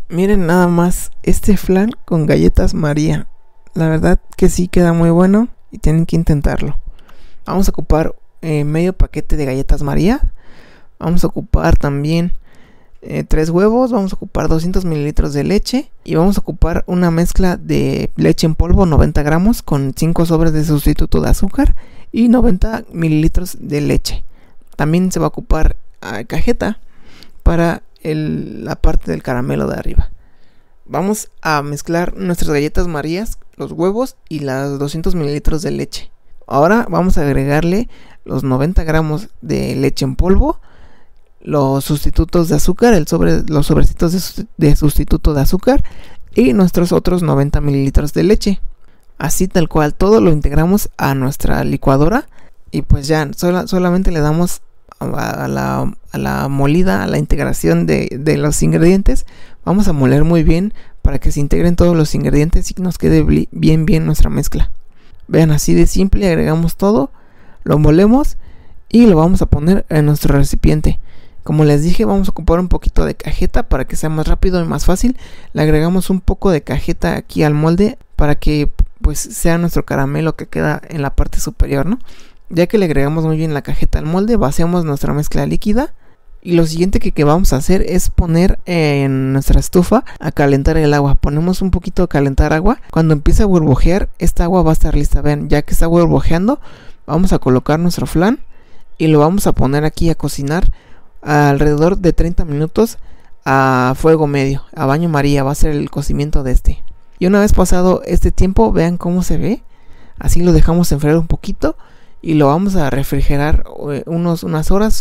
Miren nada más este flan con galletas María. La verdad que sí queda muy bueno y tienen que intentarlo. Vamos a ocupar medio paquete de galletas María. Vamos a ocupar también 3 huevos. Vamos a ocupar 200 mililitros de leche. Y vamos a ocupar una mezcla de leche en polvo, 90 gramos, con 5 sobres de sustituto de azúcar y 90 mililitros de leche. También se va a ocupar cajeta para la parte del caramelo de arriba. Vamos a mezclar nuestras galletas Marías, los huevos y las 200 mililitros de leche. Ahora vamos a agregarle los 90 gramos de leche en polvo, los sustitutos de azúcar, los sobrecitos de sustituto de azúcar y nuestros otros 90 mililitros de leche. Así tal cual, todo lo integramos a nuestra licuadora y pues ya solamente le damos a la molida, a la integración de los ingredientes. Vamos a moler muy bien para que se integren todos los ingredientes y nos quede bien nuestra mezcla. Vean, así de simple, agregamos todo, lo molemos y lo vamos a poner en nuestro recipiente. Como les dije, vamos a ocupar un poquito de cajeta para que sea más rápido y más fácil. Le agregamos un poco de cajeta aquí al molde para que pues sea nuestro caramelo que queda en la parte superior, ¿no? Ya que le agregamos muy bien la cajeta al molde, vaciamos nuestra mezcla líquida. Y lo siguiente que vamos a hacer es poner en nuestra estufa a calentar el agua. Ponemos un poquito a calentar agua. Cuando empiece a burbujear, esta agua va a estar lista. Vean, ya que está burbujeando, vamos a colocar nuestro flan y lo vamos a poner aquí a cocinar alrededor de 30 minutos a fuego medio, a baño María. Va a ser el cocimiento de este. Y una vez pasado este tiempo, vean cómo se ve. Así lo dejamos enfriar un poquito y lo vamos a refrigerar unas horas,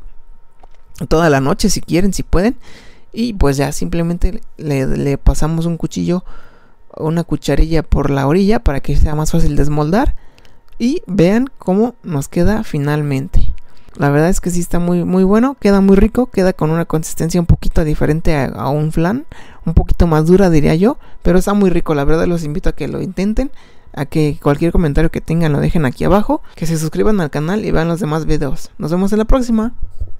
toda la noche si quieren, si pueden. Y pues ya simplemente le pasamos un cuchillo o una cucharilla por la orilla para que sea más fácil desmoldar. Y vean cómo nos queda finalmente. La verdad es que sí está muy bueno, queda muy rico, queda con una consistencia un poquito diferente a un flan, un poquito más dura diría yo, pero está muy rico. La verdad los invito a que lo intenten, a que cualquier comentario que tengan lo dejen aquí abajo, que se suscriban al canal y vean los demás videos. Nos vemos en la próxima.